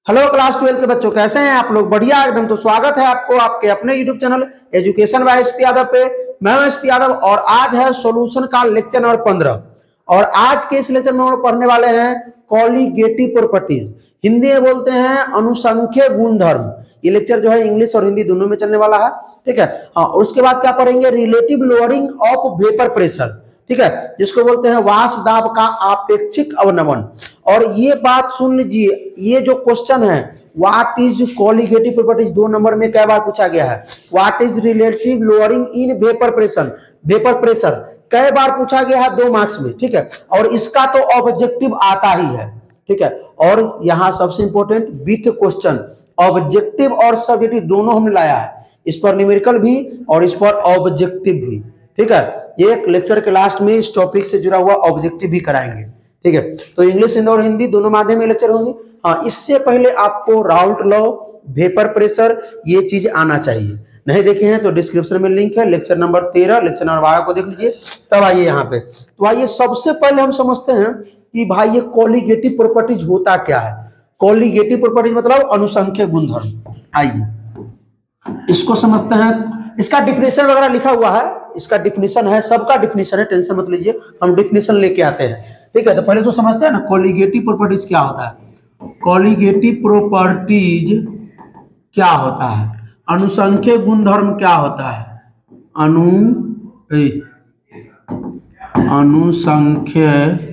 Hello class 12 के बच्चों, कैसे हैं आप लोग? बढ़िया एकदम। तो स्वागत है आपको आपके अपने YouTube channel education by SP Yadav पे। मैं हूं एसपी यादव और आज है सॉल्यूशन का लेक्चर नंबर 15। और आज के इस लेक्चर में हम पढ़ने वाले हैं कॉलीगेटिव प्रॉपर्टीज, हिंदी में बोलते हैं अनुसंख्य गुणधर्म। ये लेक्चर जो है इंग्लिश और हिंदी दोनों में चलने वाला है, ठीक है। हाँ, उसके बाद क्या पढ़ेंगे? Relative lowering of vapour pressure, ठीक है, जिसको बोलते हैं वाष्प दाब का आपेक्षिक अवनमन। और ये बात सुन लीजिए, ये जो क्वेश्चन है what is colligative properties 2 number में कई बार पूछा गया है। What is relative lowering in vapour pressure कई बार पूछा गया है 2 मार्क्स में, ठीक है। और इसका तो ऑब्जेक्टिव आता ही है, ठीक है। और यहाँ सबसे इंपॉर्टेंट विथ क्वेश्चन, ऑब्जेक्टिव और सब्जेक्टिव दोनों हमने लाया है। इस पर न्यूमेरिकल भी और इस पर ऑब्जेक्टिव भी, ठीक है। एक लेक्चर के लास्ट में इस टॉपिक से जुड़ा हुआ ऑब्जेक्टिव भी कराएंगे, ठीक है। तो इंग्लिश और हिंदी दोनों माध्यम में लेक्चर होंगे। हाँ, इससे पहले आपको राउल्ट लॉ, वेपर प्रेशर, ये चीज आना चाहिए। नहीं देखे हैं तो डिस्क्रिप्शन में लिंक है, लेक्चर नंबर 13, लेक्चर नंबर 12 को देख लीजिए, तब आइए यहाँ पे। तो आइए सबसे पहले हम समझते हैं कि भाई ये कॉलीगेटिव प्रॉपर्टीज होता क्या है। कॉलीगेटिव प्रॉपर्टीज मतलब अनुसंख्य गुणधर्म। आइए इसको समझते हैं। इसका डिफिनेशन वगैरह लिखा हुआ है, इसका डिफिनेशन है, सबका डिफिनेशन है, टेंशन मत लीजिए, हम डिफिनेशन लेके आते हैं, ठीक है। तो पहले तो समझते हैं ना कॉलीगेटिव प्रॉपर्टीज क्या होता है। कॉलीगेटिव प्रॉपर्टीज क्या होता है, अनुसंख्य गुणधर्म क्या होता है, अनुसंख्य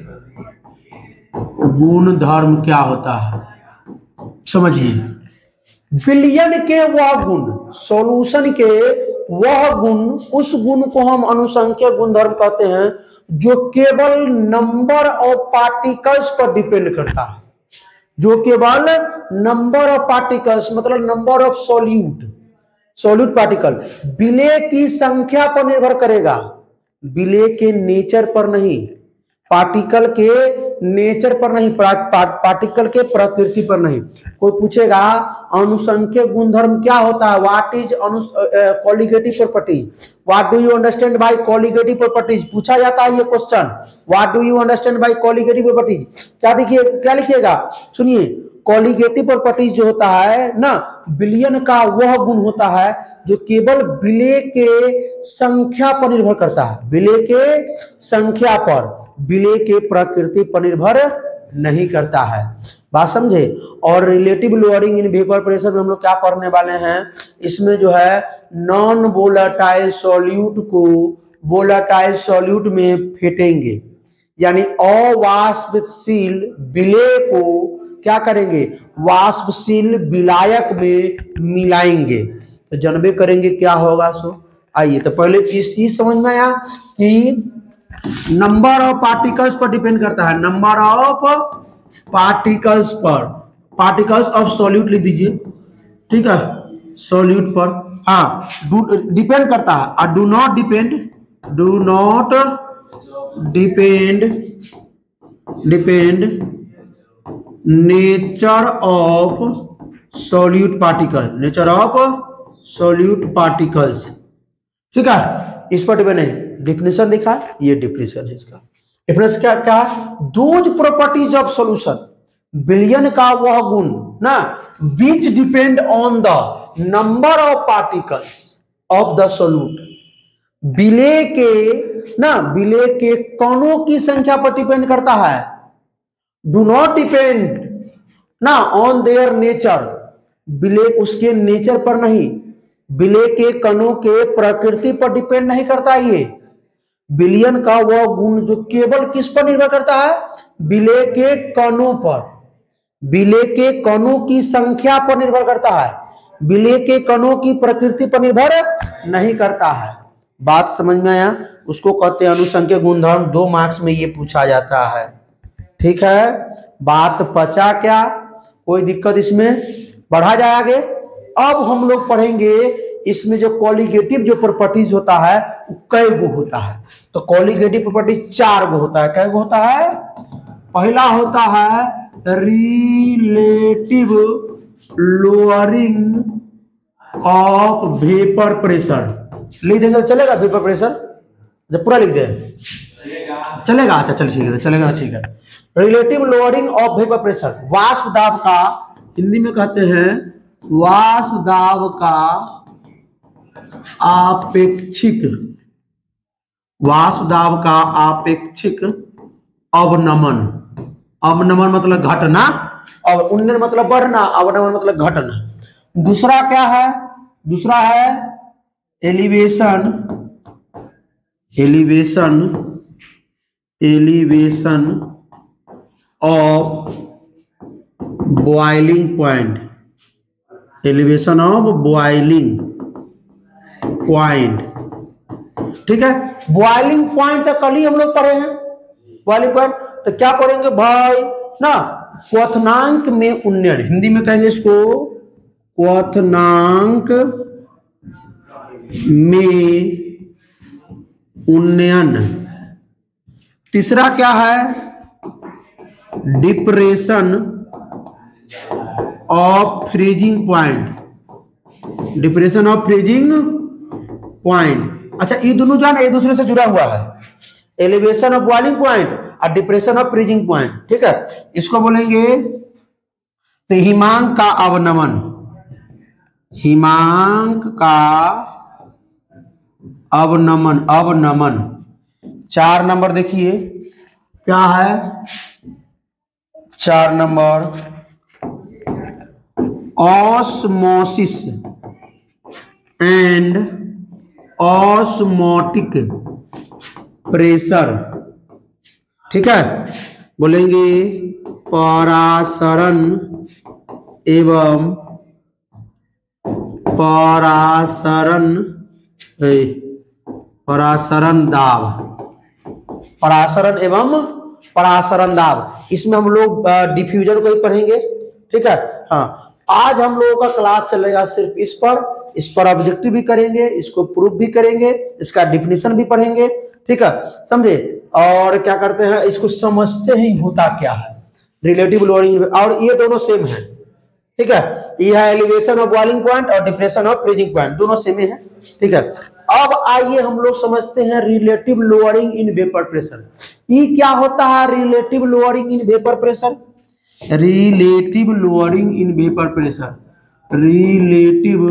गुणधर्म क्या होता है, समझिए। विलयन के वह गुण, सॉल्यूशन के वह गुण, उस गुण को हम अनुसंख्य गुणधर्म कहते हैं जो केवल नंबर ऑफ पार्टिकल्स पर डिपेंड करता है। जो केवल नंबर ऑफ पार्टिकल्स मतलब नंबर ऑफ सॉल्यूट पार्टिकल, विलय की संख्या पर निर्भर करेगा, विलय के नेचर पर नहीं, पार्टिकल के नेचर पर नहीं, पार्टिकल के प्रकृति पर नहीं। कोई पूछेगा अनुसंख्य गुणधर्म क्या होता है, what is colligative properties, what do you understand by colligative properties, पूछा जाता है ये question. What do you understand by colligative properties, क्या देखिए क्या लिखिएगा, सुनिए। कॉलीगेटिव प्रॉपर्टीज जो होता है ना, विलयन का वह गुण होता है जो केवल विलय के संख्या पर निर्भर करता है, विलय के संख्या पर, विलय के प्रकृति पर निर्भर नहीं करता है। बात समझे। और relative lowering in vapour pressure में हम लोग क्या पढ़ने वाले हैं, इसमें जो है नॉन वोलेटाइल सॉल्यूट को वोलेटाइल सॉल्यूट में फेंटेंगे, यानी अवाष्पशील विलय को क्या करेंगे, वाष्पशील विलायक में मिलाएंगे, तो जानबे करेंगे क्या होगा। सो आइए तो पहले इस चीज समझ में आया कि नंबर ऑफ पार्टिकल्स पर डिपेंड करता है, नंबर ऑफ पार्टिकल्स पर, पार्टिकल्स ऑफ सॉल्यूट लिख दीजिए, ठीक है, सॉल्यूट पर हाँ डिपेंड करता है। और do not depend nature of solute particles, ठीक है, इस पर डिपेंड नहीं। डिफिनेशन दिखा, ये डिफिनेशन है इसका। डिफिनेशन क्या क्या है, दोज प्रॉपर्टीज ऑफ सॉल्यूशन, विलयन का वह गुण ना, which depend on the number of particles of the solute, विलय के कणों की संख्या पर डिपेंड करता है। डू नॉट डिपेंड ना ऑन देयर नेचर, विलय उसके नेचर पर नहीं, विलय के कणों के प्रकृति पर डिपेंड नहीं करता। ये विलयन का वह गुण जो केवल किस पर निर्भर करता है, विलय के कणों पर, विलय के कणों की संख्या पर निर्भर करता है, विलय के कणों की प्रकृति पर निर्भर नहीं करता है। बात समझ में आया, उसको कहते हैं अनुसंख्य गुणधर्म। 2 मार्क्स में ये पूछा जाता है, ठीक है। बात पचा क्या, कोई दिक्कत इसमें, बढ़ा जाए आगे। अब हम लोग पढ़ेंगे इसमें जो कॉलीगेटिव जो प्रॉपर्टीज होता है कई गो होता है। तो कॉलीगेटिव प्रॉपर्टीज 4 गो होता है। कै गो होता है? पहला होता है relative lowering of vapour pressure, लिख देंगे चलेगा, वेपर प्रेशर जब पूरा लिख दे चलेगा, अच्छा चल ठीक है, चलेगा ठीक है। Relative lowering of vapour pressure, वाष्प दाब का हिंदी में कहते हैं वाष्प दाब का आपेक्षिक, वाष्प दाब का आपेक्षिक अवनमन। अवनमन मतलब घटना, और उन्नयन मतलब बढ़ना, अवनमन मतलब घटना। दूसरा क्या है? दूसरा है elevation, elevation, elevation of boiling point, elevation of boiling point. ठीक है, बॉइलिंग पॉइंट तक कल ही हम लोग पढ़े हैं। बॉइलिंग पॉइंट तो क्या पढ़ेंगे भाई ना, क्वथनांक में उन्नयन, हिंदी में कहेंगे इसको क्वथनांक में उन्नयन। तीसरा क्या है? Depression of freezing point, depression of freezing point. अच्छा, ये दोनों जो है ना एक दूसरे से जुड़ा हुआ है, एलिवेशन ऑफ बॉइलिंग पॉइंट और डिप्रेशन ऑफ फ्रीजिंग पॉइंट। ठीक है, इसको बोलेंगे तो हिमांक का अवनमन, हिमांक का अवनमन, अवनमन। 4 नंबर देखिए क्या है? 4 number osmosis and osmotic pressure. ठीक है, बोलेंगे परासरण एवं परासरण दाब, परासरण एवं परासरण दाब। इसमें हम लोग डिफ्यूजन को ही पढ़ेंगे। ठीक है, हाँ, आज हम लोगों का क्लास चलेगा सिर्फ इस पर ऑब्जेक्टिव भी करेंगे, इसको प्रूफ भी करेंगे, इसका डिफिनेशन भी पढ़ेंगे। ठीक है, समझे? और क्या करते हैं, इसको समझते ही होता क्या है, रिलेटिव लोअरिंग, और ये दोनों सेम है। ठीक है, ये है एलिवेशन ऑफ बॉइलिंग पॉइंट और डिप्रेशन ऑफ फ्रीजिंग पॉइंट, दोनों सेम है। ठीक है, अब आइए हम लोग समझते हैं relative lowering in vapour pressure. ये क्या होता है relative lowering in vapour pressure? Relative lowering in vapour pressure, relative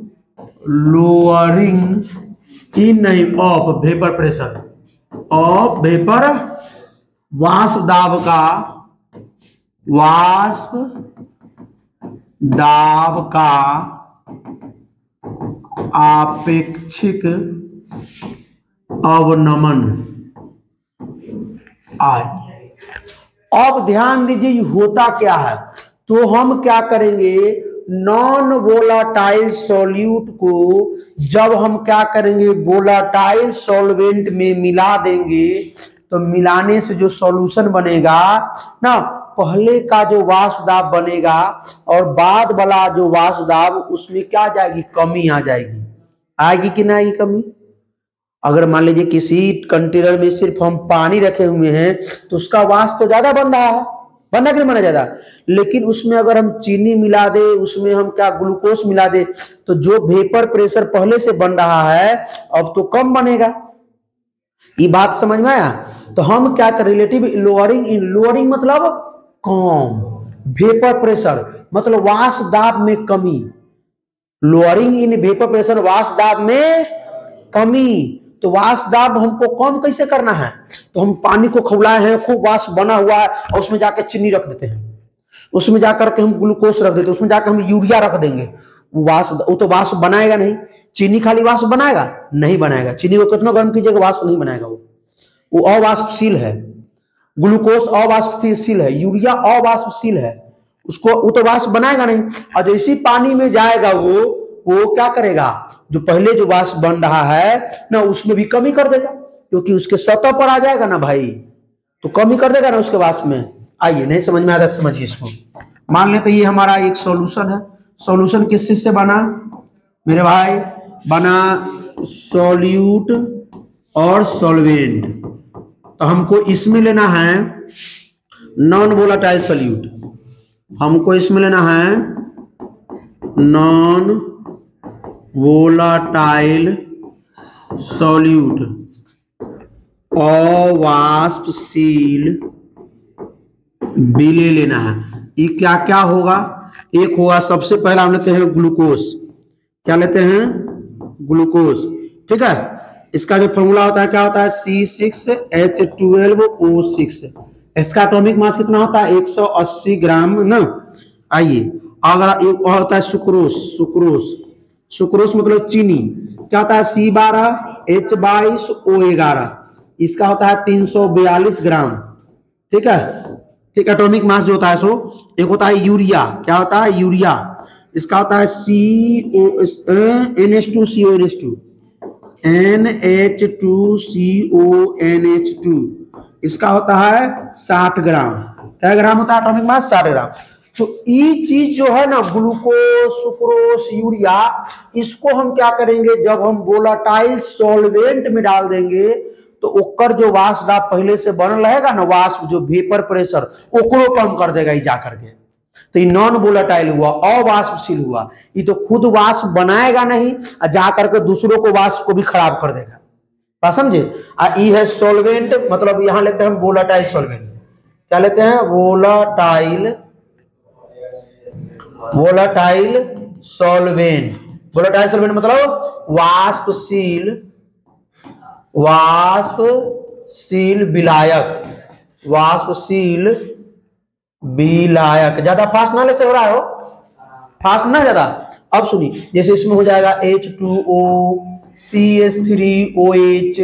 lowering in नहीं of vapour pressure, of vapour, वाष्प दाब का, वाष्प दाब का आपेक्षिक अवनमन। अब ध्यान दीजिए ये होता क्या है। तो हम क्या करेंगे, नॉन वोलाटाइल सॉल्यूट को जब हम क्या करेंगे वोलाटाइल सॉल्वेंट में मिला देंगे, तो मिलाने से जो सॉल्यूशन बनेगा ना, पहले का जो वाष्प दाब बनेगा और बाद वाला जो वाष्प दाब, उसमें क्या जाएगी, कमी आ जाएगी। आएगी कि ना आएगी कमी? अगर मान लीजिए किसी कंटेनर में सिर्फ हम पानी रखे हुए हैं तो उसका वाष्प तो ज्यादा बन रहा है, बनना कि नहीं बना ज्यादा, लेकिन उसमें अगर हम चीनी मिला दे, उसमें हम क्या ग्लूकोज मिला दे, तो जो वेपर प्रेशर पहले से बन रहा है अब तो कम बनेगा। ये बात समझ में आया? तो हम क्या कर, रिलेटिव लोअरिंग इन, लोअरिंग मतलब कम, वेपर प्रेशर मतलब वाष्प दाब में कमी, लोअरिंग इन वेपर प्रेशर, वाष्प दाब में कमी। तो वाष्प दाब हमको कम कैसे करना है? तो हम पानी को खौलाए हैं, खूब वाष्प बना हुआ है, और उसमें जाकर चीनी रख देते हैं, उसमें जाकर के हम ग्लूकोज रख देते हैं, उसमें जाकर हम यूरिया रख देंगे, वो तो वाष्प बनाएगा नहीं। चीनी खाली वाष्प बनाएगा? नहीं बनाएगा। चीनी को कितना गर्म कीजिएगा वाष्प नहीं बनाएगा, वो अवाष्पशील है। ग्लूकोज अवाष्पशील है, यूरिया अवाष्पशील है, उसको वो तो वाष्प बनाएगा नहीं। और जैसे पानी में जाएगा वो क्या करेगा, जो पहले जो वाष्प बन रहा है ना उसमें भी कमी कर देगा, क्योंकि उसके सतह पर आ जाएगा ना भाई, तो कमी कर देगा ना उसके वाष्प में। आइए, नहीं समझ में आता समझिए इसको। मान लेते ये हमारा एक सॉल्यूशन है। सॉल्यूशन किस चीज से बना मेरे भाई? बना सॉल्यूट और सॉल्वेंट। तो हमको इसमें लेना है नॉन वोलाटाइल सॉल्यूट, हमको इसमें लेना है नॉन वोलाटाइल सॉल्यूट, अवाष्पशील भी ले लेना है। ये क्या क्या होगा, एक हुआ, सबसे पहला हम लेते हैं ग्लूकोज। क्या लेते हैं? ग्लूकोज। ठीक है, इसका जो फॉर्मूला होता है क्या होता है? C6H12O6। इसका एटॉमिक मास कितना होता है? 180 ग्राम ना। आइए, अगर एक और होता है सुक्रोज। सुक्रोज मतलब चीनी। क्या होता है? C12H22O11। इसका होता है 342 ग्राम। ठीक है, ठीक। एटॉमिक मास जो होता है सो एक होता है यूरिया। क्या होता है? यूरिया। इसका होता है NH2CO2। इसका होता है 60 ग्राम। क्या ग्राम होता है एटॉमिक मास? 60 ग्राम। तो ये चीज जो है ना, ग्लूकोज, सुक्रोज, यूरिया, इसको हम क्या करेंगे? जब हम वोलाटाइल सॉल्वेंट में डाल देंगे तो ओकर जो वाष्प दाब पहले से बनल रहेगा ना, वाष्प जो वेपर प्रेशर, ओकरो कम कर देगा जा करके। तो ये नॉन वोलाटाइल हुआ, अवाष्पशील हुआ। ये तो खुद वाष्प बनाएगा नहीं, जा करके दूसरों को वाष्प को भी खराब कर देगा। बात समझे? ये है सॉल्वेंट, मतलब यहां लेते हैं हम वोलाटाइल सॉल्वेंट। क्या लेते हैं? Volatile solvent. वोलाटाइल सॉल्वेंट मतलब वाष्पशील विलायक। ज्यादा फास्ट ना ले चल रहा हो, फास्ट ना ज्यादा। अब सुनिए, जैसे इसमें हो जाएगा H2O, CH3OH,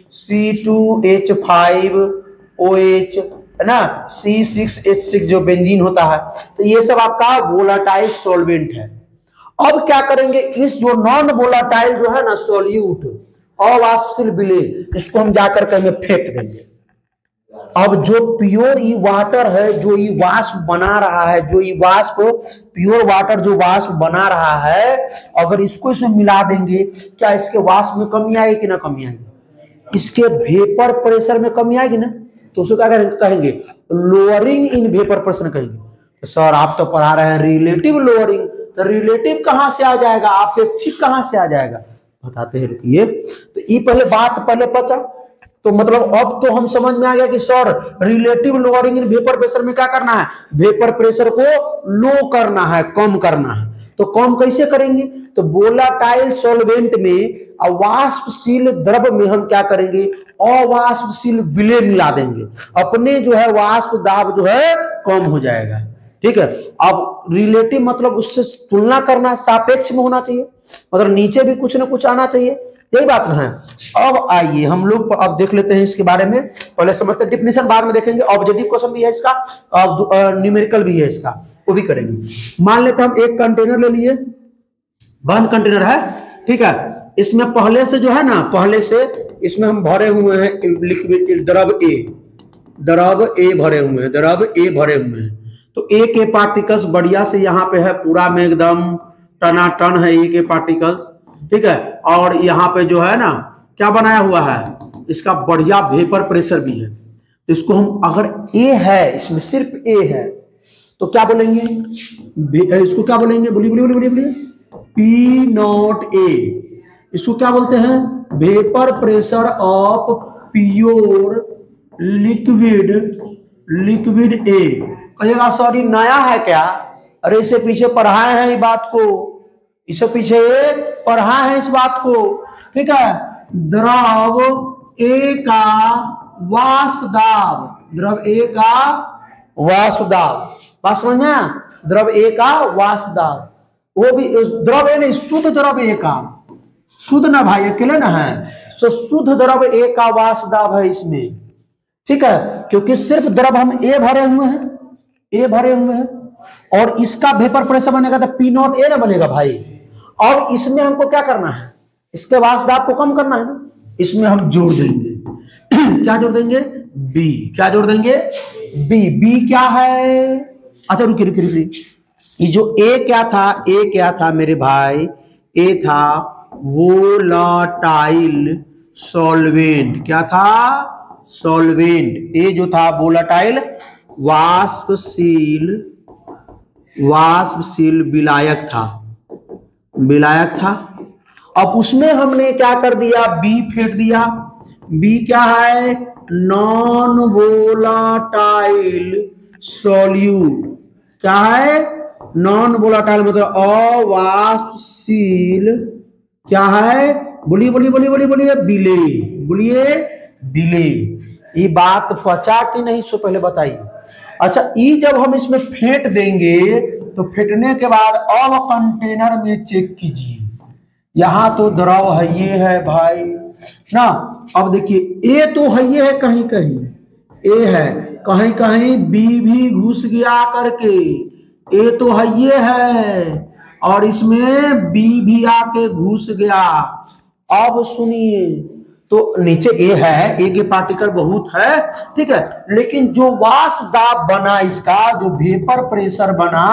C2H5OH, है ना, C6H6 जो बेंजीन होता है। तो ये सब आपका वोलाटाइल सॉल्वेंट है। अब क्या करेंगे? इस जो नॉन वोलाटाइल जो है ना सॉल्यूट, अवाष्पशील विलेय, इसको हम जाकर के हमें फेंक देंगे। अब जो प्योर ई वाटर है, जो ई वाष्प बना रहा है, जो ई वाष्प प्योर वाटर जो वाष्प बना रहा है, अगर इसको इसमें मिला देंगे, क्या इसके वाष्प में कमी आएगी कि ना कमी आएगी? इसके वेपर प्रेशर में कमी आएगी ना। तो उसको क्या कहेंगे? लोअरिंग इन वेपर प्रेशर कहेंगे। तो सर आप तो पढ़ा रहे हैं रिलेटिव लोअरिंग, तो रिलेटिव कहां से आ जाएगा? अपेक्षित कहां से आ जाएगा? बताते हैं, रुकिए। तो ये पहले बचा। तो मतलब अब तो हम समझ में आ गया कि sir relative lowering in vapour pressure में क्या करना है? वेपर प्रेशर को लो करना है, कम करना है। तो कम कैसे करेंगे? तो वोलाटाइल सॉल्वेंट में अवाष्पशील द्रव में हम क्या करेंगे? अवाष्पशील विलेय मिला देंगे। अपने जो है वाष्प दाब जो है कम हो जाएगा। ठीक है। अब रिलेटिव मतलब उससे तुलना करना, सापेक्ष में होना चाहिए, मतलब नीचे भी कुछ ना कुछ आना चाहिए। यही बात ना है। अब आइए हम लोग अब देख लेते हैं इसके बारे में। पहले समझते हैं डिफिनेशन, बाद में देखेंगे। ऑब्जेक्टिव क्वेश्चन भी है इसका, न्यूमेरिकल भी है इसका, वो भी करेंगे। मान लेते हैं हम एक कंटेनर ले लिए, बंद कंटेनर है। ठीक है, इसमें पहले से जो है ना, पहले से इसमें हम भरे हुए हैं लिक्विड, द्रव ए भरे हुए हैं। तो ए के पार्टिकल्स बढ़िया से यहाँ पे है, पूरा में एकदम टनाटन है ए के पार्टिकल्स। ठीक है, और यहाँ पे जो है ना क्या बनाया हुआ है? इसका बढ़िया वेपर प्रेशर भी है। तो इसको हम, अगर ए है, इसमें सिर्फ ए है, तो क्या बोलेंगे? इसको क्या बोलेंगे? बोलिए। P0A। इसको क्या बोलते हैं? Vapour pressure of pure liquid A. कहेगा सर ये नया है क्या? अरे इसे पीछे पढ़ाए हैं, ये बात को इससे पीछे पढ़ा है इस बात को। ठीक है, द्रव ए का वाष्प दाब, बात समझ में? द्रव ए का वाष्प दाब, वो भी द्रव ए नहीं, शुद्ध द्रव ए का, शुद्ध ना भाई, अकेले ना है, तो शुद्ध द्रव ए का वाष्प दाब है इसमें। ठीक है, क्योंकि सिर्फ द्रव हम ए भरे हुए हैं, और इसका वेपर प्रेशर बनेगा तो P0A ना बनेगा भाई। और इसमें हमको क्या करना है? इसके वाष्प दाब को कम करना है ना, इसमें हम जोड़ देंगे क्या जोड़ देंगे? B। क्या जोड़ देंगे? B क्या है? अच्छा रुकिए, ये जो A क्या था मेरे भाई? A था वोलाटाइल सॉल्वेंट। क्या था? सॉल्वेंट। A जो था वोलाटाइल वाष्पशील विलायक था। अब उसमें हमने क्या कर दिया? B फेंक दिया। B क्या है? Non volatile solute. क्या है? नॉन वोलाटाइल मतलब अवाष्पशील क्या है? बोलिए बोलिए बोलिए बोलिए बोलिए, बिले, बोलिए बिले। ये बात पचा कि नहीं सो पहले बताइए। अच्छा, ये जब हम इसमें फेंट देंगे तो फेंटने के बाद अब कंटेनर में चेक कीजिए, यहां तो द्रव है, ये है भाई ना। अब देखिए ए तो है, ये है कहीं कहीं ए है, कहीं कहीं बी भी घुस गया करके, ए तो है ये है और इसमें बी भी आके घुस गया। अब सुनिए, तो नीचे ए है, ए के पार्टिकल बहुत है, ठीक है, लेकिन जो वाष्प दाब बना इसका, जो वेपर प्रेशर बना,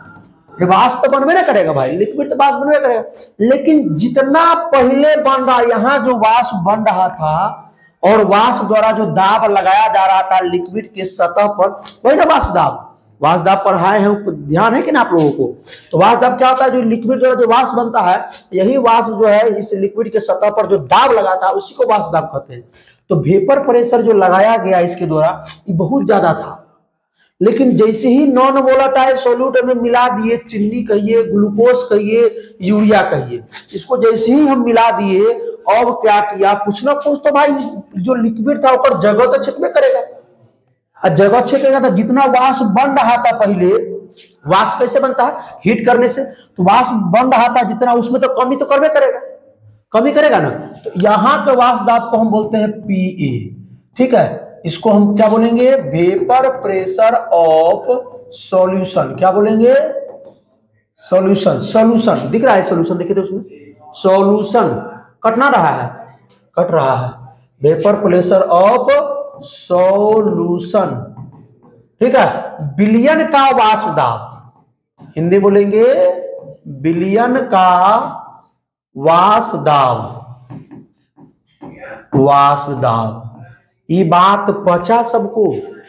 वाष्प तो बनवे ना करेगा भाई, लिक्विड तो वाष्प बनवे करेगा, लेकिन जितना पहले बन रहा, यहाँ जो वाष्प बन रहा था और वाष्प द्वारा जो दाब लगाया जा रहा था लिक्विड के सतह पर, वही ना वाष्प दाब। वाष्प दाब पढ़ाए हैं, ध्यान है कि ना आप लोगों को? तो वाष्प दाब क्या होता है? जो लिक्विड द्वारा जो वाष्प बनता है, यही वाष्प जो है इस लिक्विड के सतह पर जो दाब लगाता है उसी को वाष्प दाब कहते हैं। तो वेपर प्रेशर जो लगाया गया इसके द्वारा ये बहुत ज्यादा था, लेकिन जैसे ही नॉन वोलाटाइल सॉल्यूट में मिला दिए, चीनी कहिए, ग्लूकोज कहिए, यूरिया कहिए, इसको जैसे ही हम मिला दिए, अब क्या किया, कुछ ना कुछ तो भाई जो लिक्विड था ऊपर जगह तो छेकबे करेगा, और जगह छेकेगा तो जितना वाष्प बन रहा था पहले, वाष्प कैसे बनता है? हीट करने से, तो वाष्प बन रहा था जितना, उसमें तो कमी तो करबे करेगा, कमी करेगा ना। तो यहाँ के वाष्प दाब को हम बोलते हैं पीए, ठीक है, इसको हम क्या बोलेंगे? Vapour pressure of solution. क्या बोलेंगे? सॉल्यूशन। सॉल्यूशन दिख रहा है, सॉल्यूशन देखिए तो उसमें सॉल्यूशन कट ना रहा है, कट रहा है, वेपर प्रेशर ऑफ सॉल्यूशन, ठीक है। बिलियन का वाष्प दाब, हिंदी बोलेंगे बिलियन का वाष्प दाब, वाष्प दाब। ये बात पचा सबको?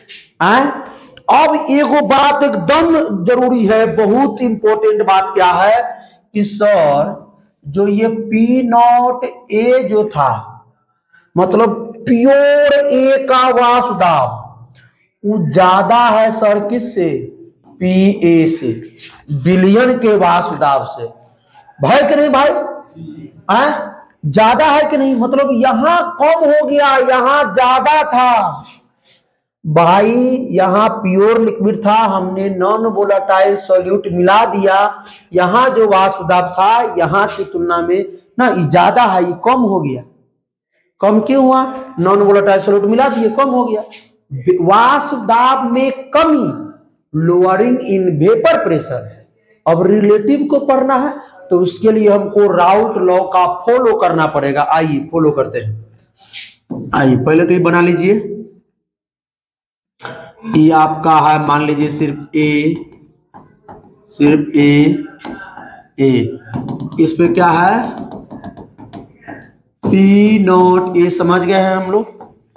अब एगो बात एकदम जरूरी है, बहुत इंपॉर्टेंट बात क्या है कि सर जो ये पी नॉट ए जो था, मतलब प्योर ए का वाष्प दाब वो ज्यादा है सर किससे? पी ए से, बिलियन के वाष्प दाब से। भाई कि नहीं भाई? ज्यादा है कि नहीं? मतलब यहां कम हो गया, यहां ज्यादा था भाई, यहां प्योर लिक्विड था, हमने नॉन वोलाटाइल सॉल्यूट मिला दिया, यहां जो वाष्प दाब था यहां की तुलना में ना ज्यादा है, ये कम हो गया। कम क्यों हुआ? नॉन वोलाटाइल सॉल्यूट मिला दिए, कम हो गया। वाष्प दाब में कमी, लोअरिंग इन वेपर प्रेशर। अब रिलेटिव को पढ़ना है तो उसके लिए हमको राउट लॉ का फॉलो करना पड़ेगा। आइए फॉलो करते हैं। आइए पहले तो ये बना लीजिए, ये आपका है, मान लीजिए सिर्फ ए, सिर्फ ए, इस पे क्या है? पी नॉट ए, समझ गए हैं हम लोग,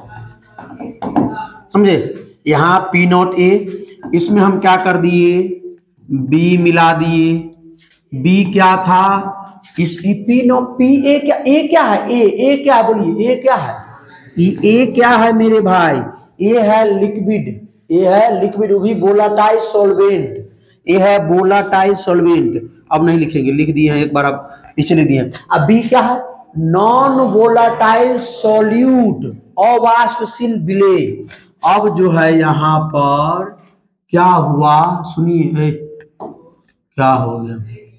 समझे? यहां पी नॉट ए, इसमें हम क्या कर दिए? बी मिला दिए। बी क्या था? इस पी नॉट, पी ए क्या, ए क्या है? ए क्या है? बोलिए ए क्या है? ए क्या है मेरे भाई? ए है लिक्विड, ए है लिक्विड, वो भी वोलाटाइल सॉल्वेंट, ए है वोलाटाइल सॉल्वेंट। अब नहीं लिखेंगे, लिख दिए हैं एक बार, अब पीछे लिख दिए। अब बी क्या है? नॉन वोलाटाइल सॉल्यूट, अवाष्पशील विलेय। अब जो है यहां पर क्या हुआ सुनिए, क्या हो गया?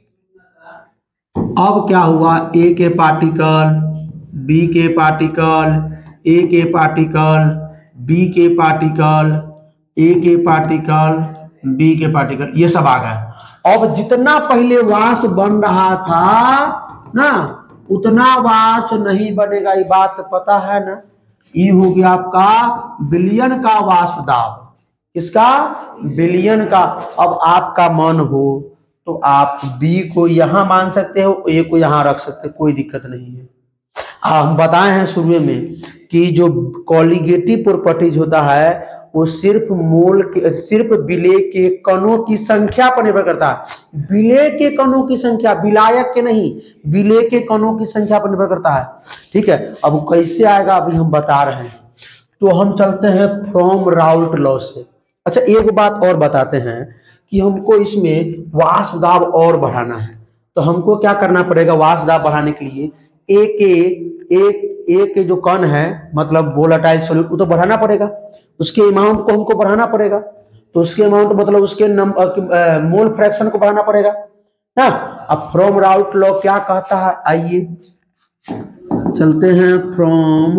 अब क्या हुआ? ए के पार्टिकल, बी के पार्टिकल, ए के पार्टिकल, बी के पार्टिकल, ए के पार्टिकल, बी के पार्टिकल, ये सब आ गए। अब जितना पहले वाष्प बन रहा था ना, उतना वाष्प नहीं बनेगा, ये बात पता है ना। ये हो गया आपका बिलियन का वाष्प दाब, इसका बिलियन का। अब आपका मन हो तो आप बी को यहां मान सकते हो, ए को यहां रख सकते हो, कोई दिक्कत नहीं है। हम बताए हैं शुरू में कि जो कॉलिगेटिव प्रॉपर्टीज होता है वो सिर्फ मोल के, सिर्फ विलेय के कणों की संख्या पर निर्भर करता है। विलेय के कणों की संख्या, विलायक के नहीं, विलेय के कणों की संख्या पर निर्भर करता है, ठीक है। अब कैसे आएगा अभी हम बता रहे हैं। तो हम चलते हैं फ्रॉम राउट लॉ से। अच्छा एक बात और बताते हैं कि हमको इसमें वाष्प दाब और बढ़ाना है, तो हमको क्या करना पड़ेगा? वाष्प दाब बढ़ाने के लिए एक जो कण है मतलब वोलेटाइल सॉल्यूट वो तो बढ़ाना पड़ेगा, उसके अमाउंट को हमको बढ़ाना पड़ेगा, तो उसके अमाउंट मतलब उसके मोल फ्रैक्शन को बढ़ाना पड़ेगा ना। अब फ्रॉम राउल्ट लॉ क्या कहता है, आइए चलते हैं। From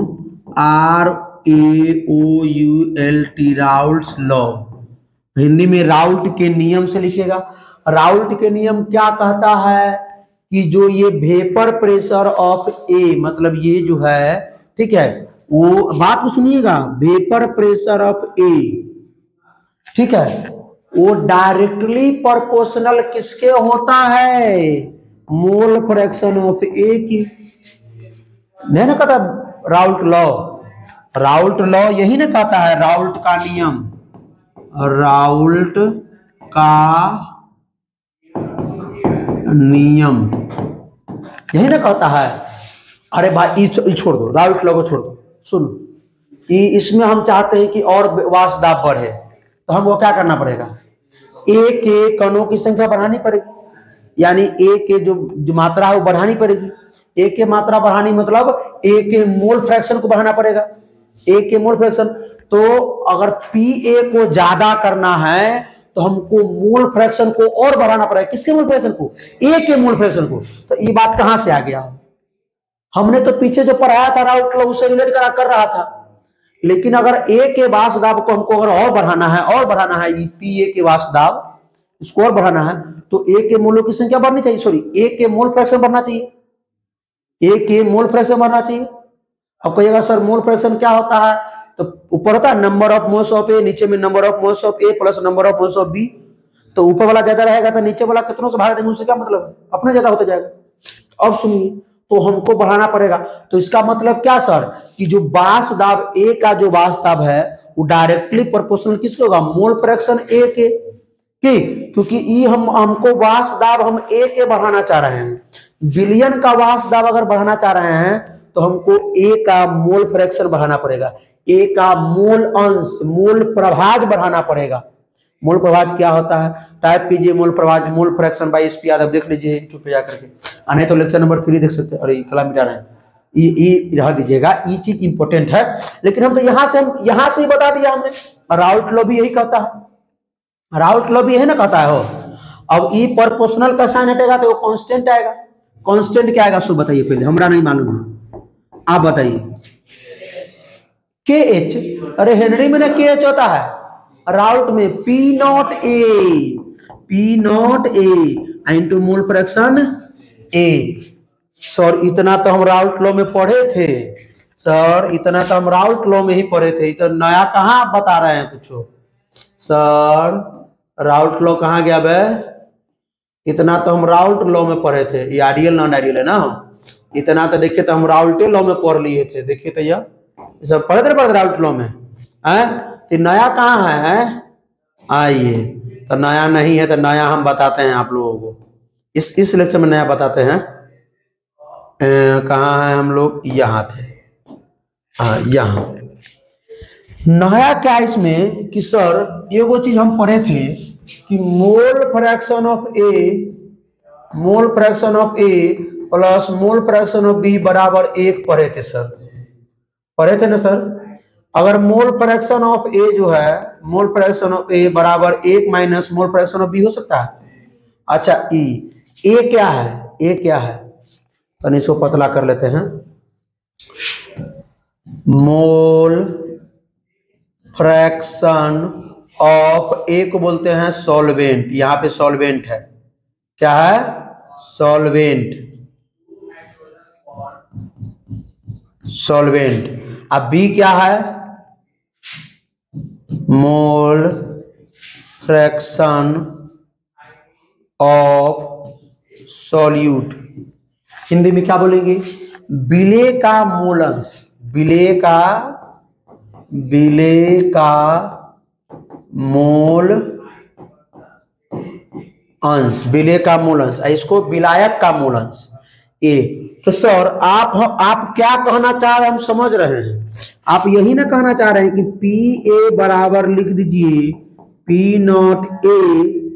RAOULT Raoult's law, Hindi में राउल्ट के नियम से लिखिएगा। राउल्ट के नियम क्या कहता है कि जो ये वेपर प्रेशर ऑफ ए, मतलब ये जो है, ठीक है, वो बात को सुनिएगा, वेपर प्रेशर ऑफ ए, ठीक है, वो डायरेक्टली प्रोपोर्शनल किसके होता है? मोल फ्रैक्शन ऑफ ए की। नहीं ना कहता राउल्ट लॉ, राउल्ट लॉ यही ना कहता है, राउल्ट का नियम, राउल्ट का नियम यही ना कहता है। अरे भाई ये छोड़ दो, राउल्ट लॉ को छोड़ दो, सुनो, इसमें हम चाहते हैं कि और वाष्प दाब बढ़े, तो हमको क्या करना पड़ेगा? ए के कणों की संख्या बढ़ानी पड़ेगी, यानी ए के जो मात्रा है वो बढ़ानी पड़ेगी। ए के मात्रा बढ़ानी मतलब ए के मोल फ्रैक्शन को बढ़ाना पड़ेगा, ए के मोल फ्रैक्शन। तो अगर पी ए को ज्यादा करना है तो हमको मोल फ्रैक्शन को और बढ़ाना पड़ेगा। किसके मोल फ्रैक्शन को? ए के मोल फ्रैक्शन को। तो ये बात कहां से आ गया? हमने तो पीछे जो पढ़ाया था राउल्ट लॉ उससे रिलेट कर रहा था, लेकिन अगर ए के वाष्प दाब को हमको अगर और बढ़ाना है, ये पी ए के वाष्प दाब इसको और बढ़ाना है, तो ए के मोलों की संख्या बढ़नी चाहिए, सॉरी ए के मोल फ्रैक्शन बढ़ना चाहिए, ए के मोल फ्रैक्शन बढ़ना चाहिए। अब कहिएगा सर मोल फ्रैक्शन क्या होता है? तो ऊपर होता है number of moles of A, नीचे में number of moles of A plus number of moles of B. तो ऊपर वाला ज्यादा रहेगा तो नीचे वाला कितनों से भाग देंगे, उससे क्या मतलब है? अपने ज्यादा होता जाएगा। अब सुनिए, तो हमको बढ़ाना पड़ेगा, तो इसका मतलब क्या सर कि जो वाष्प दाब ए का जो वाष्प दाब है वो डायरेक्टली प्रोपोर्शनल किसके होगा? मोल फ्रैक्शन ए के, क्योंकि ई हमको वाष्प दाब हम ए के बढ़ाना चाह रहे हैं। विलयन का वाष्प दाब अगर बढ़ाना चाह रहे हैं तो हमको ए का मोल फ्रैक्शन बढ़ाना पड़ेगा, ए का मोल अंश, मोल प्रभाज बढ़ाना पड़ेगा। मोल प्रभाज क्या होता है? टाइप कीजिए मोल प्रभाज, mole fraction by SP Yadav, देख लीजिए यूट्यूब पे जाकर के, नहीं तो लेक्चर नंबर 3 देख सकते हैं। अरे कला मिटा रहे हैं, ये रह दीजिएगा, ये चीज इंपॉर्टेंट है, लेकिन हम तो यहां से ही बता दिया हमने। राउल्ट लॉ भी यही कहता है, राउल्ट लॉ भी यही ना कहता है हो। अब ई प्रोपोर्शनल का साइन हटेगा तो वो कांस्टेंट आएगा। कांस्टेंट क्या आएगा सो बताइए, पहले हमरा नहीं मालूम है, आप बताइए। के एच, अरे हेनरी में ना के एच होता है, राउल्ट में P naught A into mole fraction A. Sir इतना तो हम राउल्ट लॉ में पढ़े थे, सर इतना तो हम राउल्ट लॉ में ही पढ़े थे, तो नया कहाँ बता रहे हैं कुछ? सर राउल्ट लॉ कहाँ गया बे? इतना तो हम राउल्ट लॉ में पढ़े थे, ये आइडियल नॉन आइडियल है ना। इतना तो देखिए तो हम राउल्टे लॉ में पढ़ लिए थे, देखिए तो यह सब पढ़े थे राउल्ट लॉ में है। तो नया कहाँ है? आइए, तो नया नहीं है तो नया हम बताते हैं आप लोगों को, इस लेक्चर में नया बताते हैं। कहाँ है हम लोग? यहाँ थे, हाँ यहाँ। नया क्या इसमें कि सर ये वो चीज हम पढ़े थे कि mole fraction of A plus mole fraction of B बराबर 1 पढ़े थे सर, पढ़े थे ना सर। अगर मोल फ्रैक्शन ऑफ ए जो है, मोल फ्रैक्शन ऑफ ए बराबर 1 minus mole fraction of B हो सकता है। अच्छा ए क्या है? ए क्या है? तो इसको पतला कर लेते हैं। मोल फ्रैक्शन ऑफ ए को बोलते हैं सॉल्वेंट, यहां पे सॉल्वेंट है, क्या है? Solvent, solvent. अब बी क्या है? Mole fraction of solute, Hindi में क्या बोलेंगे? विलेय का मोल अंश, विलेय का मोल अंश, विलेय का मूल अंश, इसको विलायक का मूल अंश ए। तो सर आप क्या कहना चाह रहे हैं? हम समझ रहे हैं, आप यही ना कहना चाह रहे हैं कि पी ए बराबर लिख दीजिए पी नॉट ए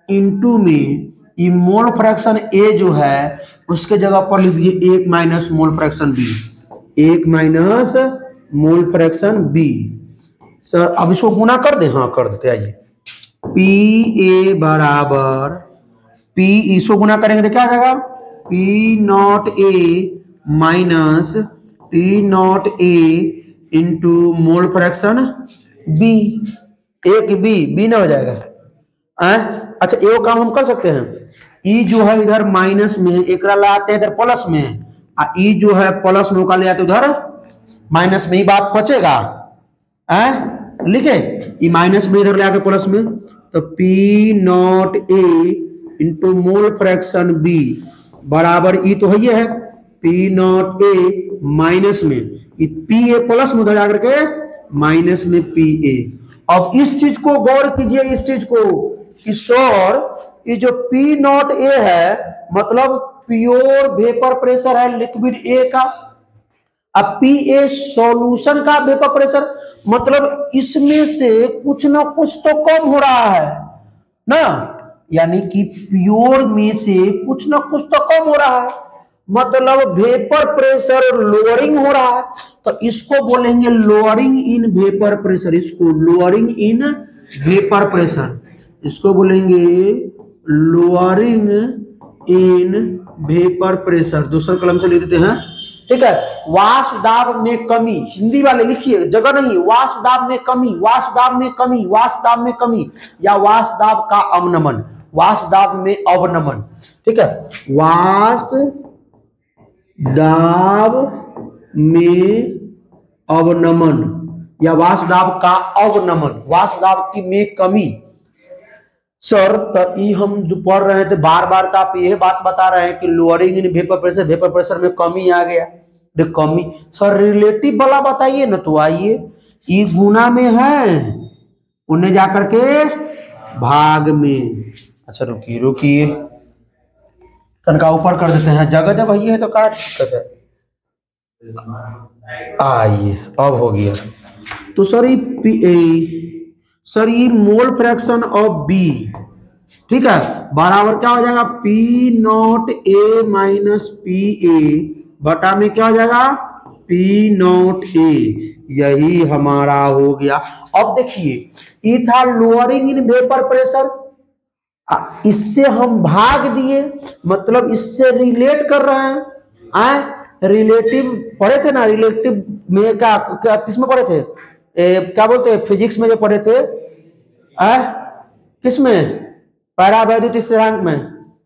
इंटू में ये मोल फ्रैक्शन ए जो है उसके जगह पर लिख दीजिए 1 minus mole fraction B, 1 minus mole fraction B. Sir अब इसको गुना कर दे, हाँ कर देते, आइए पी ए बराबर पी, इसको गुना करेंगे तो क्या आ जाएगा P naught A minus P naught A into mole fraction B, एक बी बी ना हो जाएगा। अच्छा एक काम हम कर सकते हैं, ई जो है इधर माइनस में एक लाते हैं इधर प्लस में, ई जो है प्लस में ले आते उधर माइनस में, ही बात बचेगा। लिखे ई माइनस में इधर ले आके प्लस में, तो P naught A into mole fraction B बराबर ई तो है पी नॉट ए माइनस में पी ए प्लस में उधर जाकर के माइनस में पी ए। अब इस चीज को गौर कीजिए, इस चीज को कि सर ये जो पी नॉट ए है मतलब प्योर वेपर प्रेशर है लिक्विड ए का, अब पी ए सॉल्यूशन का वेपर प्रेशर मतलब इसमें से कुछ ना कुछ तो कम हो रहा है ना, यानी कि प्योर में से कुछ ना कुछ तो कम हो रहा है, मतलब वेपर प्रेशर लोअरिंग हो रहा है, तो इसको बोलेंगे लोअरिंग इन वेपर प्रेशर, इसको लोअरिंग इन वेपर प्रेशर, इसको बोलेंगे लोअरिंग इन वेपर प्रेशर, दूसरे कलम से लिख देते हैं, ठीक है। वाष्प दाब में कमी, हिंदी वाले लिखिए, जगह नहीं, वाष्प दाब में कमी, वाष्प दाब में कमी, वाष्प दाब में कमी, या वाष्प दाब का अवनमन, वाष्प दाब में अवनमन, ठीक है। वाष्प दाब में अवनमन या वाष्प दाब का अवनमन, वाष्प दाब की में कमी। सर तो ये हम जो पढ़ रहे थे बार बार तो आप यह बात बता रहे हैं कि lowering in vapour pressure, vapour pressure में कमी आ गया, कमी। सर रिलेटिव वाला बताइए ना, तो आइए ये गुना में है, उन्हें जाकर के भाग में। अच्छा रुकिए रुकिए तनका ऊपर कर देते हैं, जगह जब वही है तो क्या दिक्कत है, आइए अब हो गया। तो सर ये मोल फ्रैक्शन ऑफ बी, ठीक है, बराबर क्या हो जाएगा P naught A minus P A बटा में क्या हो जाएगा पी नॉट ए, यही हमारा हो गया। अब देखिए ये था लोअरिंग इन वेपर प्रेशर, इससे हम भाग दिए मतलब इससे रिलेट कर रहे हैं, रिलेटिव पढ़े थे ना, रिलेटिव में क्या किस में पढ़े थे, क्या बोलते हैं फिजिक्स में जो पढ़े थे, किस में पैरावैद्युत स्थिरांक में,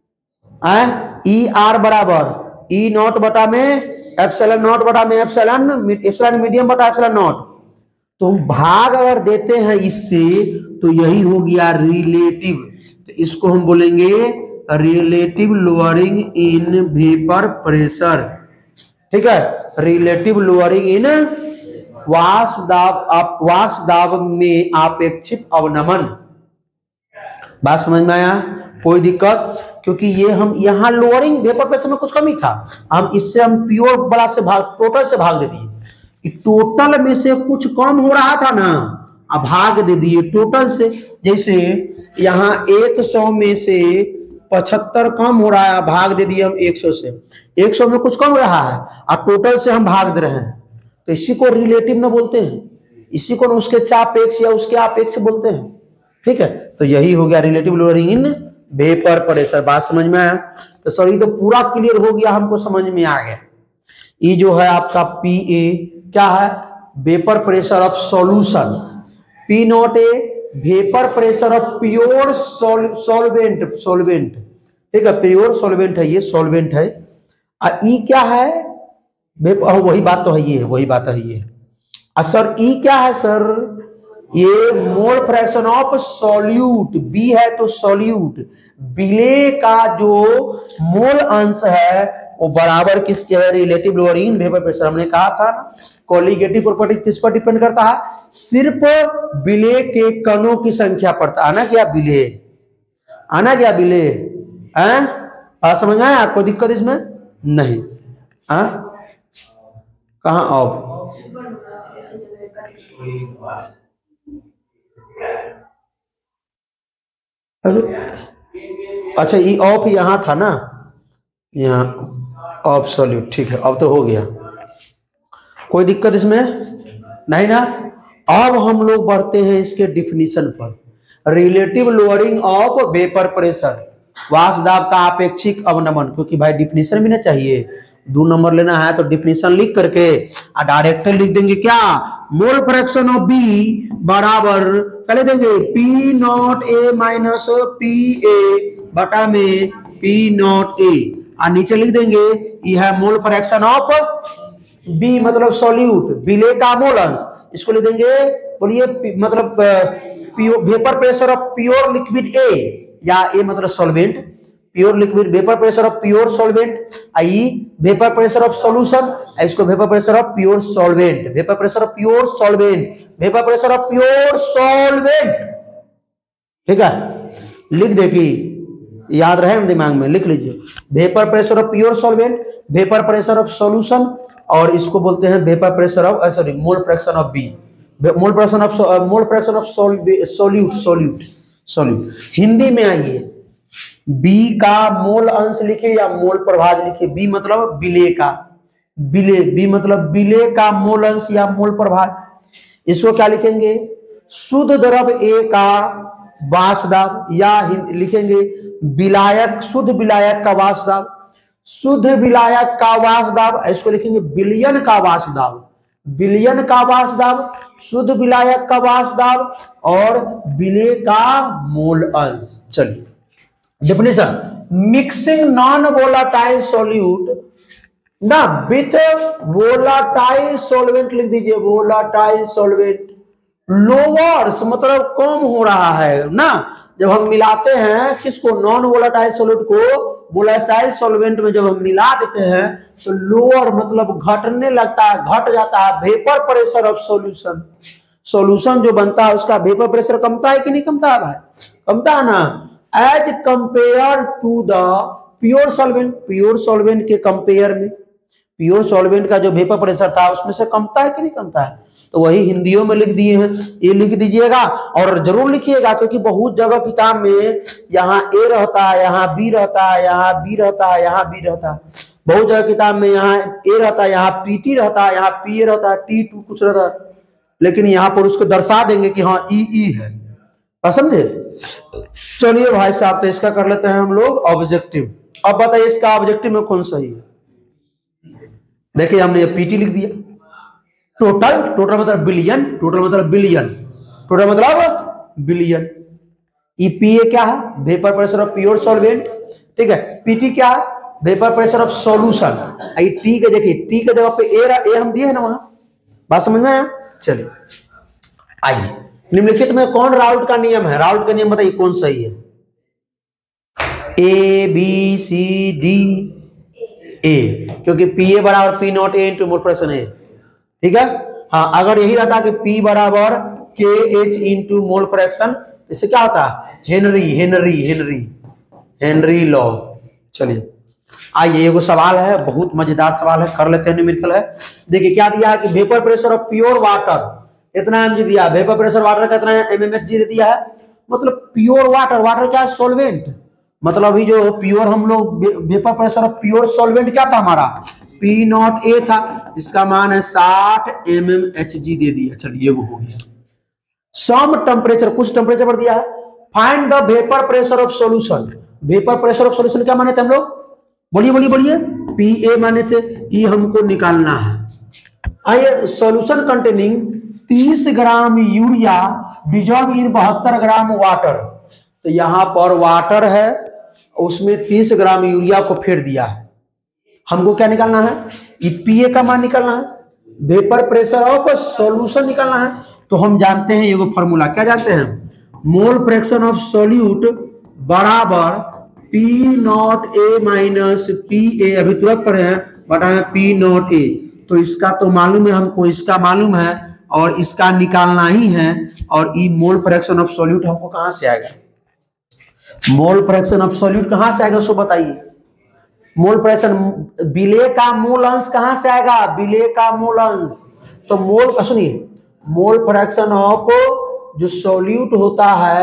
ई आर बराबर ई नॉट बटा में एप्सिलॉन नॉट बटा में एप्सिलॉन मीडियम बटा एप्सिलॉन नॉट, तो भाग अगर देते हैं इससे तो यही हो गया रिलेटिव, तो इसको हम बोलेंगे relative lowering in vapour pressure, ठीक है, रिलेटिव लोअरिंग इन वाष्प दाब में अपेक्षित अवनमन। बात समझ में आया, कोई दिक्कत, क्योंकि ये हम यहाँ लोअरिंग वेपर प्रेशर में कुछ कमी था, हम इससे हम प्योर बड़ा से भाग टोटल से भाग दे दिए, टोटल में से कुछ कम हो रहा था ना, अब भाग दे दिए टोटल से, जैसे यहाँ 100 में से 75 कम हो रहा है, भाग दे दिए हम 100 से, 100 में कुछ कम हो रहा है और टोटल से हम भाग दे रहे हैं, तो इसी को रिलेटिव ना बोलते हैं, इसी को उसके सापेक्ष या उसके अपेक्ष बोलते हैं, ठीक है। तो यही हो गया relative lowering in vapour pressure. बात समझ में आया, तो सर ये तो पूरा क्लियर हो गया, हमको समझ में आ गया। ये जो है आपका पी ए क्या है vapour pressure of solution, P naught A vapour pressure of pure solvent, ठीक है, प्योर सॉल्वेंट है, ये सॉल्वेंट है, और ई क्या है वही बात तो है, ये वही बात है ये। सर ई क्या है सर, ये mole fraction of solute, B है तो सॉल्यूट, विलेय का जो मोल अंश है वो बराबर किसके है relative lowering in vapour pressure. हमने कहा था कोलिगेटिव प्रॉपर्टी किस पर डिपेंड करता है, सिर्फ विलेय के कणों की संख्या पर। आना क्या विलेय, आना क्या विलेय, समझ में आया, कोई दिक्कत इसमें नहीं, कहाँ ऑफ, अच्छा ई ऑफ यहाँ था ना, यहाँ ऑफ सॉल्यूट, ठीक है अब तो हो गया, कोई दिक्कत इसमें नहीं ना। अब हम लोग बढ़ते हैं इसके डिफिनीशन पर। Relative lowering of vapour pressure, वाष्प दाब का अपेक्षिक अवनमन, क्योंकि भाई डिफिनीशन भी ना चाहिए, 2 नंबर लेना है तो डिफिनीशन लिख करके डायरेक्ट लिख देंगे क्या, मोल फ्रैक्शन ऑफ बी बराबर क्या लिख देंगे, P naught A minus P A बटा में पी नॉट ए, और नीचे लिख देंगे यह मोल फ्रैक्शन ऑफ बी मतलब सॉल्यूट, बिले का मोल अंश, इसको लिख देंगे, बोलिए मतलब vapour pressure of pure liquid A, या ए मतलब solvent, pure liquid vapour pressure of pure solvent, आई वेपर प्रेशर ऑफ सॉल्यूशन, इसको vapour pressure of pure solvent, vapour pressure of pure solvent, vapour pressure of pure solvent, ठीक है लिख दे कि याद रहे दिमाग में, लिख लीजिए vapour pressure of pure solvent, vapour pressure of solution, और इसको बोलते हैं vapour pressure of sorry mole fraction of B, mole fraction of solute, solute solute. Hindi में आइए, बी का मोल अंश लिखे या मोल प्रभाज लिखे, बी मतलब बिले का, बिले, बी मतलब बिले का मोल अंश या मोल प्रभाज, इसको क्या लिखेंगे, शुद्ध द्रव ए का वाष्प दाब, या लिखेंगे विलायक, शुद्ध विलायक का वाष्प दाब, शुद्ध विलायक का वाष्प दाब, इसको लिखेंगे विलयन का वाष्प दाब, विलयन का वाष्प दाब, शुद्ध विलायक का वाष्प दाब, और विले का मोल अंश। चलिए definition, mixing non volatile solute ना विथ वोलाटाइल सॉल्वेंट, लिख दीजिए वोलाटाइल सॉल्वेंट, लोअर्स मतलब कम हो रहा है ना, जब हम मिलाते हैं किसको, नॉन वोलाटाइल सॉल्यूट को वोलाटाइल सॉल्वेंट में जब हम मिला देते हैं तो लोअर मतलब घटने लगता है, घट जाता है vapour pressure of solution, solution जो बनता है उसका वेपर प्रेशर कमता है कि नहीं कमता है भाई, कमता है ना, as compare to the pure solvent, pure solvent के कंपेयर में, प्योर सॉल्वेंट का जो वेपर प्रेशर था उसमें से कमता है कि नहीं कमता है, तो वही हिंदियों में लिख दिए हैं, ये लिख दीजिएगा और जरूर लिखिएगा, क्योंकि बहुत जगह किताब में यहाँ ए रहता है, यहाँ बी रहता है, यहाँ बी रहता है, यहाँ बी रहता है, बहुत जगह किताब में यहाँ ए रहता है, यहाँ पीटी रहता है, यहाँ पी ए रहता है, T2 कुछ रहता है, लेकिन यहाँ पर उसको दर्शा देंगे कि हाँ ई है, समझे। चलिए भाई साहब, तो इसका कर लेते हैं हम लोग ऑब्जेक्टिव। अब बताइए इसका ऑब्जेक्टिव में कौन सही है, देखिए हमने ये पीटी लिख दिया, टोटल, टोटल मतलब बिलियन, टोटल मतलब बिलियन, टोटल मतलब बिलियन, ईपीए क्या है, vapour pressure of pure solvent, ठीक है, पीटी क्या है, vapour pressure of solution, T के देखिए, टी के जगह पे ए हम दिए है ना वहां, बात समझ में आया। चलिए आइए, निम्नलिखित में कौन राउल्ट का नियम है, राउल्ट का नियम बताइए कौन सही है, A B C D A, क्योंकि पी ए बराबर P naught A into mole fraction A, ठीक है। हाँ अगर यही रहता कि P बराबर के एच इंटू मोल फ्रैक्शन, इससे क्या होता है, Henry Henry Henry Henry law. चलिए आइए, एगो सवाल है, बहुत मजेदार सवाल है, कर लेते हैं, न्यूमेरिकल है। देखिए क्या दिया है कि vapour pressure of pure water इतना एमजी दिया, वेपर प्रेशर वाटर का इतना एमएमएचजी दे दिया है, मतलब प्योर वाटर, वाटर क्या है, सॉल्वेंट, मतलब अभी जो प्योर हम लोग vapour pressure of pure solvent क्या था हमारा, पी नॉट ए था, इसका मान है 60 mmHg दे दिया। चलिए वो हो गया। सम टेम्परेचर, कुछ टेम्परेचर पर दिया है, find the vapour pressure of solution, vapour pressure of solution क्या माने थे हम लोग, बोलिए बोलिए बोलिए, पी ए माने थे, ये हमको निकालना है। आइए, solution containing 30 gram urea dissolve in 72 gram water, तो यहां पर वाटर है, उसमें 30 ग्राम यूरिया को फेर दिया है, हमको क्या निकालना है, पीए का मान निकालना है, वेपर प्रेशर ऑफ सॉल्यूशन निकालना है। तो हम जानते हैं ये फॉर्मूला, क्या जानते हैं, मोल फ्रैक्शन ऑफ सॉल्यूट बराबर P naught A minus P A, अभी तुरंत पढ़े हैं, बटा पी नॉट ए, तो इसका तो मालूम है हमको, इसका मालूम है और इसका निकालना ही है, और ई मोल फ्रैक्शन ऑफ सॉल्यूट हमको कहां से आएगा, मोल फ्रैक्शन ऑफ सॉल्यूट कहां से आएगा उसको बताइए, मोल फ्रैक्शन, विले का मोल अंश कहां से आएगा, विले का मोल अंश, तो मोल, सुनिए, मोल फ्रैक्शन ऑफ जो सॉल्यूट होता है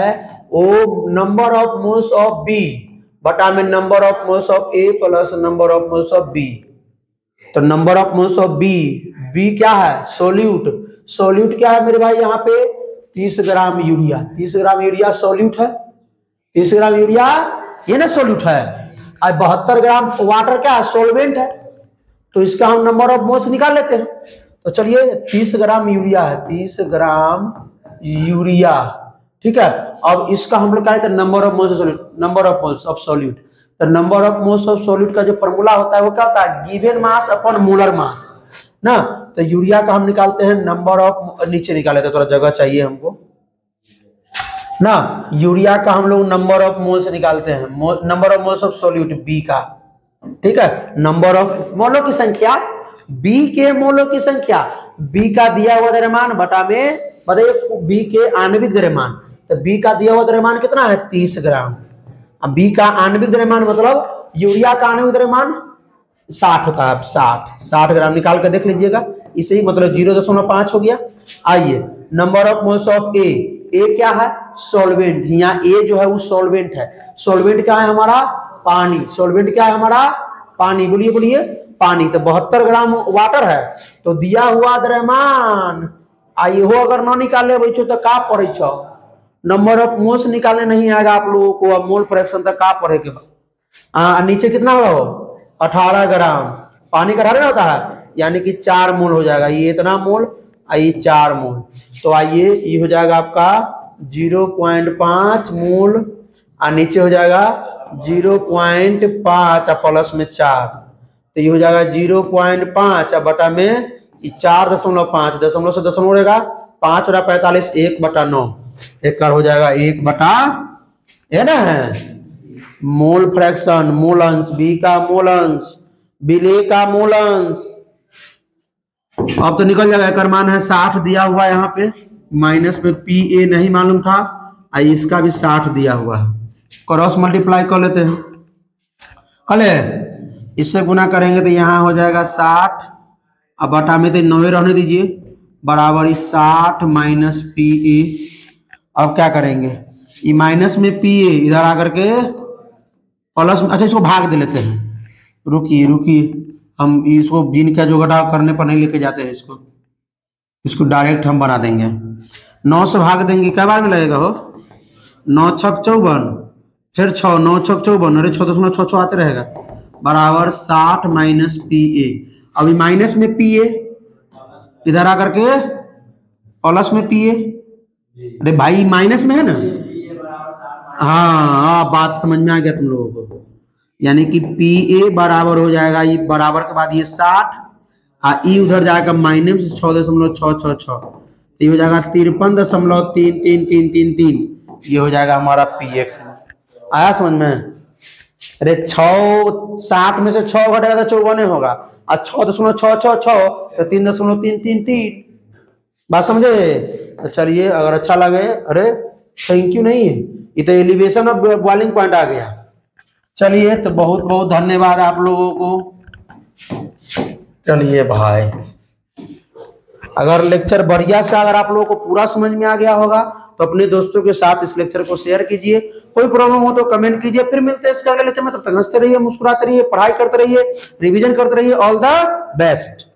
ओ number of moles of B बटा में number of moles of A plus number of moles of B. तो number of moles of B, B क्या है सोल्यूट, सोल्यूट क्या है मेरे भाई यहाँ पे 30 gram urea, 30 gram urea solute है, 30 ग्राम यूरिया ये ना सोल्यूट है। और 72 ग्राम वाटर क्या है सोल्वेंट है। तो इसका हम नंबर ऑफ मोल्स निकाल लेते हैं। तो चलिए 30 ग्राम यूरिया है, 30 ग्राम यूरिया, ठीक है। अब इसका हम लोग क्या लेते हैं number of moles solute, number of moles of solute. तो number of moles of solute का जो फॉर्मूला होता है वो क्या होता है given mass upon molar mass ना। तो यूरिया का हम निकालते हैं नंबर ऑफ, नीचे निकाले तो थोड़ा जगह चाहिए हमको ना। यूरिया का हम लोग नंबर ऑफ मोल्स निकालते हैं, number of moles of solute B का, ठीक है। नंबर ऑफ मोलों की संख्या, बी के मोलों की संख्या, बी का दिया हुआ द्रव्यमान बटा में बताइए बी के आणविक द्रव्यमान। तो बी का दिया हुआ द्रव्यमान कितना है 30 ग्राम। अब बी का आणविक द्रव्यमान मतलब यूरिया का आणविक द्रव्यमान 60 होता है, 60 ग्राम निकाल कर देख लीजिएगा। इसे ही मतलब 0.5 हो गया। आइए number of moles of A क्या है सॉल्वेंट, यहाँ ए जो है वो सॉल्वेंट है। सॉल्वेंट क्या है हमारा पानी, सॉल्वेंट क्या है हमारा पानी, बोलिए बोलिए पानी। तो 72 ग्राम वाटर है। तो दिया हुआ द्रव्यमान आइए हो अगर ना निकाले बैठो तो का पड़े छो नंबर ऑफ मोल्स निकालने नहीं आएगा आप लोगों को। अब मोल फ्रैक्शन तक का पढ़े के बाद नीचे कितना हो 18 ग्राम पानी का 18 होता है, यानी कि 4 मोल हो जाएगा। ये इतना मोल आइए 4 मोल। तो आइए ये हो जाएगा आपका 0.5 मोल और नीचे हो जाएगा 0.5 और प्लस में 4। तो ये हो जाएगा 0.5 और बटा में 4.5 दशमलव से दशमलव रहेगा 5 और 45 1/9 एक हो जाएगा 1/, है ना मोल फ्रैक्शन मोल अंश बी का मोल अंश बिले का मोल अंश। अब तो निकल जाएगा। एक मान है 60 दिया हुआ है यहाँ पे, माइनस में पी ए नहीं मालूम था, इसका भी 60 दिया हुआ है। क्रॉस मल्टीप्लाई कर लेते हैं, कले इससे गुना करेंगे तो यहाँ हो जाएगा 60 अब बटा में तो 9 रहने दीजिए बराबर 60 माइनस पी ए। अब क्या करेंगे ये माइनस में पी ए इधर आकर के प्लस में, अच्छा इसको भाग दे लेते हैं। रुकिए रुकिए हम इसको बीन का जो घटाव करने पर नहीं लेके जाते हैं, इसको डायरेक्ट हम बना देंगे। 9 से भाग देंगे क्या बार में लगेगा हो 9 छक 54 फिर 6 9 छक 54 अरे 6.66 आते रहेगा बराबर 60 माइनस पी ए। अभी माइनस में पी ए इधर आकर के प्लस में पी ए, अरे भाई माइनस में है ना। हाँ बात समझ में आ गया तुम लोगों को, यानी कि पी ए बराबर हो जाएगा ये बराबर के बाद ये 60 ई उधर जाएगा माइनस 6.666 तो ये हो जाएगा 53.3333 ये हो जाएगा हमारा पी ए। आया समझ में। अरे 60 में से 6 घटेगा तो 54 होगा और 6.666 तो 3.333 बात समझे। तो चलिए अगर अच्छा लगे अरे थैंक यू नहीं है ये तो एलिवेशन ऑफ बॉइलिंग पॉइंट आ गया। चलिए तो बहुत बहुत धन्यवाद आप लोगों को। चलिए भाई अगर लेक्चर बढ़िया से अगर आप लोगों को पूरा समझ में आ गया होगा तो अपने दोस्तों के साथ इस लेक्चर को शेयर कीजिए। कोई प्रॉब्लम हो तो कमेंट कीजिए। फिर मिलते हैं इसके अगले लेक्चर में, तब तक हंसते रहिए मुस्कुराते रहिए पढ़ाई करते रहिए रिवीजन करते रहिए। All the best.